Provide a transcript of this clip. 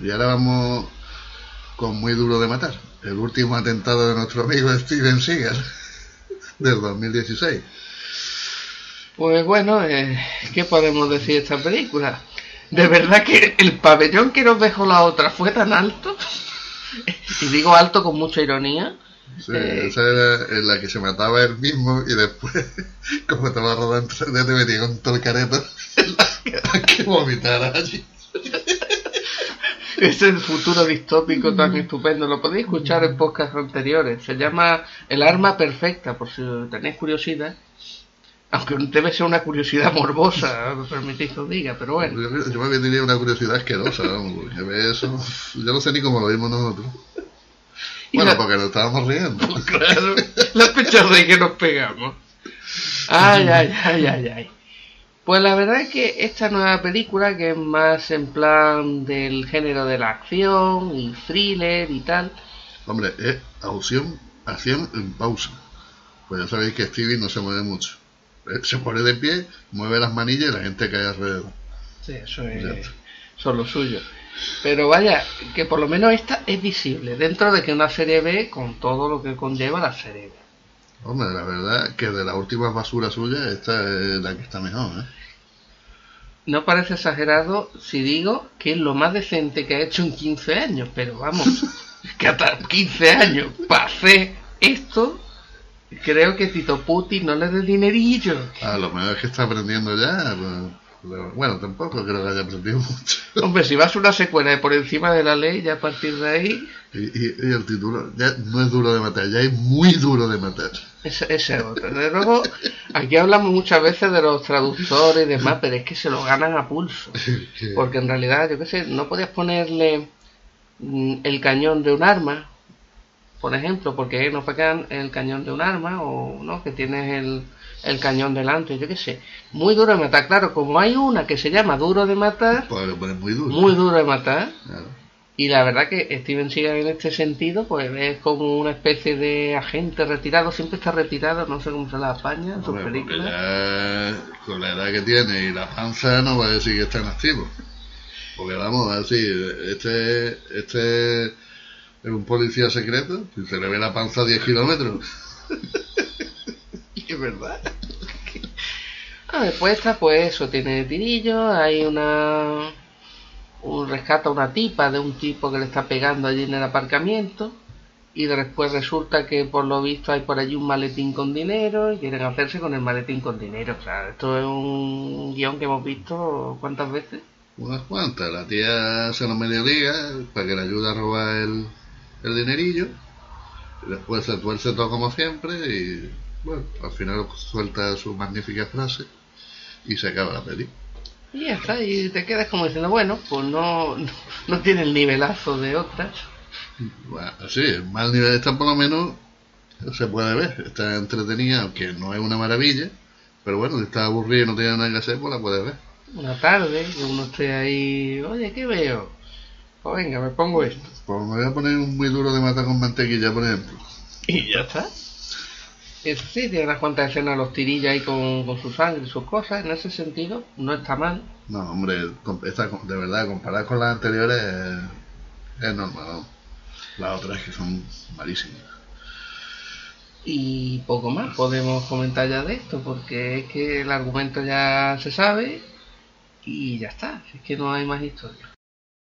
Y ahora vamos con Muy duro de matar, el último atentado de nuestro amigo Steven Seagal del 2016. Pues bueno, ¿qué podemos decir de esta película? De verdad que el pabellón que nos dejó la otra fue tan alto, y digo alto con mucha ironía. Sí, esa era en la que se mataba él mismo y después, como estaba rodando, te metía con todo el careto a que vomitara allí. Es el futuro distópico tan estupendo. Lo podéis escuchar en podcasts anteriores. Se llama El arma perfecta, por si tenéis curiosidad. Aunque debe ser una curiosidad morbosa, me permitís que os diga, pero bueno. Yo me diría una curiosidad asquerosa, vamos, porque eso, yo no sé ni cómo lo vimos nosotros. Bueno, porque nos estábamos riendo. Claro, la pechada que nos pegamos. Ay. Pues la verdad es que esta nueva película, que es más en plan del género de la acción y thriller y tal. Hombre, es acción en pausa. Pues ya sabéis que Stevie no se mueve mucho. Se pone de pie, mueve las manillas y la gente cae alrededor. Sí, eso es lo suyo. Pero vaya, que por lo menos esta es visible, dentro de que una serie B con todo lo que conlleva la serie B. Hombre, la verdad que de las últimas basuras suyas, esta es la que está mejor, ¿eh? No parece exagerado si digo que es lo más decente que ha hecho en 15 años, pero vamos, que hasta 15 años para hacer esto, creo que Tito Puti no le dé dinerillo. A lo mejor es que está aprendiendo ya, pues, bueno, tampoco creo que haya aprendido mucho. Hombre, si vas a una secuela de Por encima de la ley, ya a partir de ahí... Y el título ya no es duro de matar, ya es muy duro de matar. Ese es otro. Desde luego, aquí hablamos muchas veces de los traductores y demás, pero es que se lo ganan a pulso. Porque en realidad, yo qué sé, no podías ponerle el cañón de un arma, por ejemplo, porque no pegan el cañón de un arma, o no, que tienes el cañón delante, yo qué sé. Muy duro de matar, claro, como hay una que se llama Duro de matar, pues muy duro de matar, claro. Y la verdad que Steven Seagal en este sentido pues es como una especie de agente retirado, siempre está retirado, no sé cómo se la apaña en sus películas. Ya con la edad que tiene y la panza no va a decir que está en activo. Porque vamos a decir, este es un policía secreto y se le ve la panza a 10 kilómetros. Y es verdad. Después está pues eso, tiene tirillo, hay rescata una tipa de un tipo que le está pegando allí en el aparcamiento y después resulta que por lo visto hay por allí un maletín con dinero y quieren hacerse con el maletín con dinero. O sea, esto es un guión que hemos visto ¿cuántas veces? Unas cuantas. La tía se lo medio liga para que le ayude a robar el dinerillo y después se tuerce todo como siempre y bueno, al final suelta su magnífica frase y se acaba la peli. Y ya está, y te quedas como diciendo, bueno, pues no tiene el nivelazo de otras. Bueno, sí, el mal nivel está por lo menos se puede ver, está entretenida, aunque no es una maravilla, pero bueno, si está aburrido y no tiene nada que hacer, pues la puedes ver. Una tarde, que uno esté ahí, oye, ¿qué veo? Pues venga, me pongo esto. Pues me voy a poner un muy duro de matar con mantequilla, por ejemplo. Y ya está. Eso sí, tiene unas cuantas escenas de los tirillos ahí con su sangre y sus cosas, en ese sentido, no está mal. No, hombre, esta, de verdad, comparada con las anteriores, es normal, ¿no? Las otras que son malísimas. Y poco más podemos comentar ya de esto, porque es que el argumento ya se sabe y ya está, es que no hay más historia.